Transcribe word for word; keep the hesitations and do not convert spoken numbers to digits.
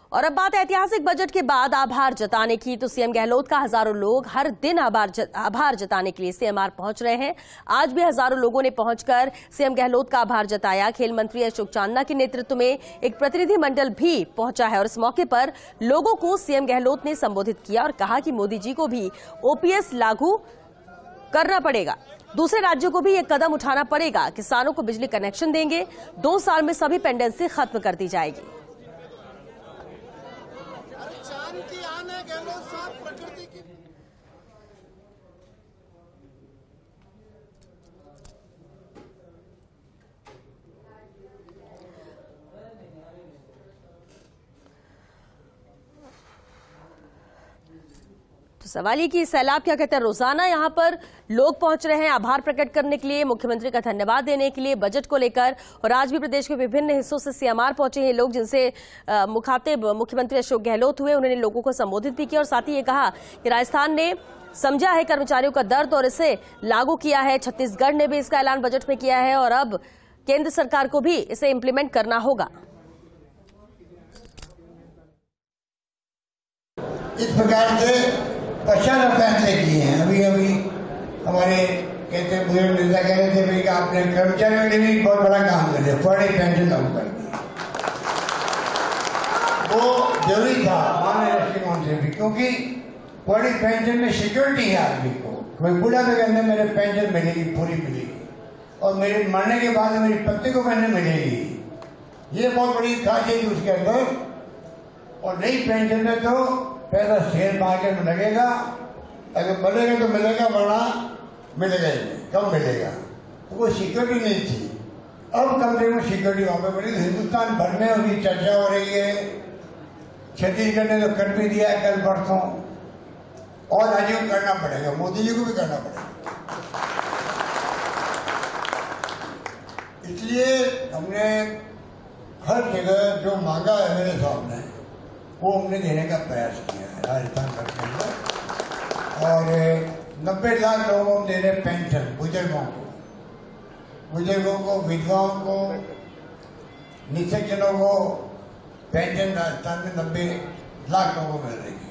और अब बात ऐतिहासिक बजट के बाद आभार जताने की। तो सीएम गहलोत का हजारों लोग हर दिन आभार जत, आभार जताने के लिए सीएमआर पहुंच रहे हैं। आज भी हजारों लोगों ने पहुंचकर सीएम गहलोत का आभार जताया। खेल मंत्री अशोक चांदना के नेतृत्व में एक प्रतिनिधि मंडल भी पहुंचा है और इस मौके पर लोगों को सीएम गहलोत ने संबोधित किया और कहा कि मोदी जी को भी ओपीएस लागू करना पड़ेगा, दूसरे राज्यों को भी ये कदम उठाना पड़ेगा। किसानों को बिजली कनेक्शन देंगे, दो साल में सभी पेंडेंसी खत्म कर दी जाएगी। तो सवाल ये कि सैलाब क्या कहते हैं, रोजाना यहां पर लोग पहुंच रहे हैं आभार प्रकट करने के लिए, मुख्यमंत्री का धन्यवाद देने के लिए बजट को लेकर। और आज भी प्रदेश के विभिन्न हिस्सों से सीएमआर पहुंचे हैं लोग, जिनसे मुखातिब मुख्यमंत्री अशोक गहलोत हुए। उन्होंने लोगों को संबोधित भी किया और साथ ही ये कहा कि राजस्थान ने समझा है कर्मचारियों का दर्द और इसे लागू किया है। छत्तीसगढ़ ने भी इसका ऐलान बजट में किया है और अब केंद्र सरकार को भी इसे इम्प्लीमेंट करना होगा। इस प्रकार से पचास फैसले किए हैं। अभी अभी हमारे कहते हैं बुजुर्ग नेता कह रहे थे भाई कि आपने कर्मचारियों के लिए भी बहुत बड़ा काम कर दिया, बड़ी पेंशन लागू कर दी। वो जरूरी था माननीय राष्ट्रीय भी, क्योंकि बड़ी पेंशन में सिक्योरिटी है आदमी को। कोई बूढ़ा भी कहते मेरे पेंशन मिलेगी, पूरी मिलेगी और मेरे मरने के बाद मेरी पत्नी को पेंशन मिलेगी। ये बहुत बड़ी खासियत उसके अंदर। और नई पेंशन में तो पैसा शेयर मार्केट में लगेगा, अगर मिलेगा तो मिलेगा, वरना मिलेगा ही नहीं, कम मिलेगा। तो वो सिक्योरिटी नहीं थी, अब कम से कम सिक्योरिटी वहां पर बड़ी। हिंदुस्तान भर में उसकी चर्चा हो रही है। छत्तीसगढ़ ने तो कर भी दिया है कल परसों, और राज्यों को करना पड़ेगा, मोदी जी को भी करना पड़ेगा। इसलिए हमने हर जगह जो मांगा है मेरे सामने, वो हमने देने का प्रयास किया है राजस्थान भर के अंदर। और नब्बे लाख लोगों को दे रहे पेंशन, बुजुर्गों को बुजुर्गों को विधवाओं को, निःसज्जनों को पेंशन राजस्थान में नब्बे लाख लोगों को मिल रही है।